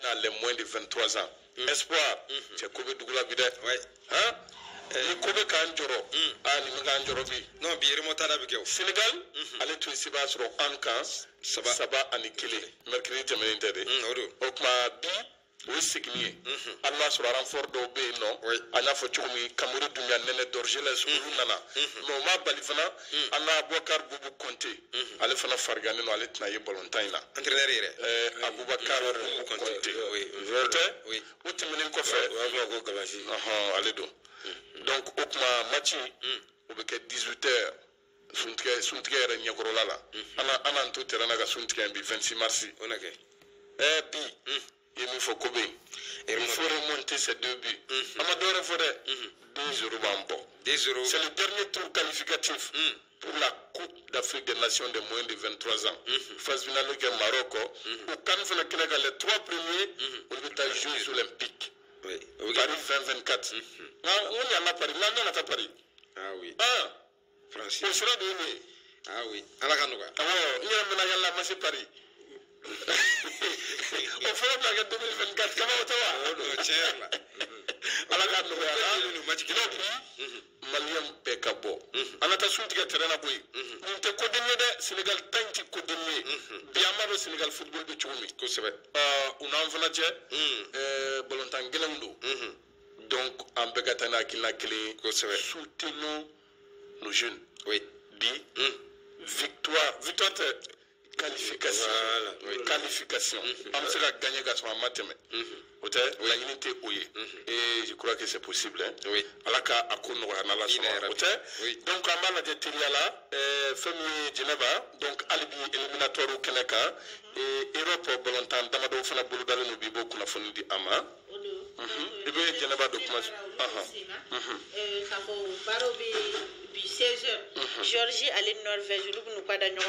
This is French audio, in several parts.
les moins de 23 ans. Espoir, c'est Kobe Dougla Bide. Hein? Ni Kobe Kanjoro, ni Mganjoro bi. Non, bi remontada bi Sénégal, allez tout ici bas sur Ankan, Saba Anikele, mercredi Temenintede. Okma bi, oui, c'est qui est. Allah sur renfort d'Obé, non? Allah faut que tu Cameroun Dunia Nene d'Orgeles ou Nana. Non, ma balifana, Allah Abouakar Boubou Conté. Allez faire Fargane, non, allez tenir Bolontaina. Entraîneur, Abouakar Boubou Conté. Oui. Où tu me n'as fait? Allez donc. Donc, Okma Machi, au bec 18h. Suntiga yɛrɛ ɲɛkɔrɔla la ana n to terrain na ka suntiga bi 26 mars bi ye min fɔ ko bɛ yen il faut remonter ces 2 buts an ma dɔwɛrɛ fɔ dɛ 2-0 b'an bɔ c'est le dernier tour qualificatif pour la Coupe d'Afrique des Nations de moins de 23 ans phase finale kɛ Maroc o CAN fana kɛnɛ kan les 3 premiers olu bɛ taa Jeux olympiques Paris 2024 n ko ɲana Paris n'an nana taa Paris France. On sera donné. Ah oui. À la Canouga. Ah ouais. Il y a un match Paris. On fera la 2024. Comment on va? À la Canouga. Malien Pekabo. On a tassu de terrain à bouillir. On te condamné de Sénégal tant que condamné. Bien mal Sénégal football de Tchoumi. Que c'est vrai. On a un volontaire. Bolontan Gelando. Donc, en Begatana qui l'a clé. Que c'est vrai. Soutenons nos jeunes. Oui. Victoire qualification. Qualification. On sera gagné grâce à Mateme. La unité ouye. Et je crois que c'est possible. Oui. Alaka Akono Anala. Donc, on va la Tériala, Femi Geneva, donc Alibi éliminatoire au Keneka, et Europe Bolontan, Damado Fana Boulodale Nubibo, Kunafoni di Ama. Et bien, Geneva document. Du 16h, Géorgie allait Norvège, nous pas dans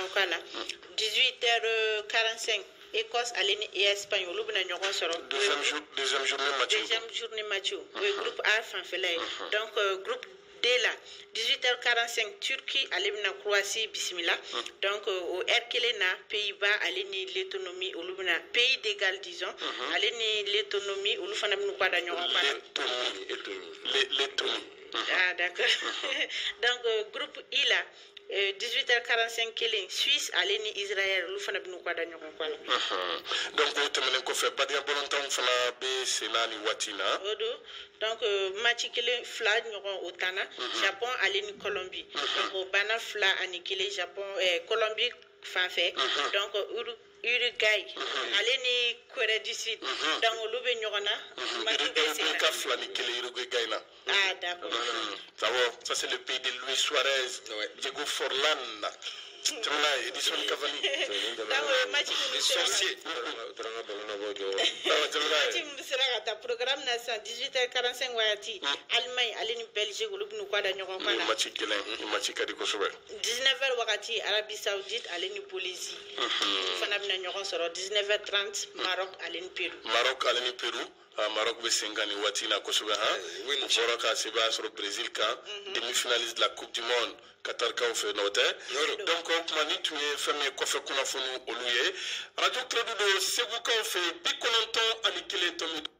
18h45, Écosse allait et Espagne, nous deuxième journée match. Le groupe A fait donc groupe D là, 18h45, Turquie allait na Croatie, Bismillah. Donc au Erkelena, Pays-Bas allait ni l'autonomie, au Lubna, pays d'égal disons, allait ni l'autonomie, au Lufana nous pas dans l'autonomie. Ah d'accord. Donc groupe I là, 18h45 Kéling, Suisse, allez ni Israël, nous faisons nous quoi dans donc vous terminez qu'on fait pas bien pour longtemps, on fait la B, c'est là ni Watina. Donc match Kéling, flag nous au Tana, Japon, allez ni Colombie. Donc bana flag annihilé Japon, Colombie fin fait. Donc Uruguay, allez ni Corée du Sud. Donc au Loube Nyorana, ah d'accord. Ça c'est le pays de Luis Suarez, Diego Forlan. Édition Cavani. Les sorciers. Programme national 18h45 Wayati. Allemagne, Allemagne, Belgique, nous quoi dans 19h Wakati, Arabie Saoudite, Allemagne, Bolivie. Fanabina sur 19h30 Maroc, Allemagne, Pérou. Maroc, Allemagne, Pérou. Maroc be sengani watina kosobe Boroka seba sur Brésil ka demi-finaliste de la Coupe du Monde Qatar ka fait note donc kuma ni tu es famille ko fe kuna fonu oluye radio credo de sebu ka fait bikononton ani kele tomi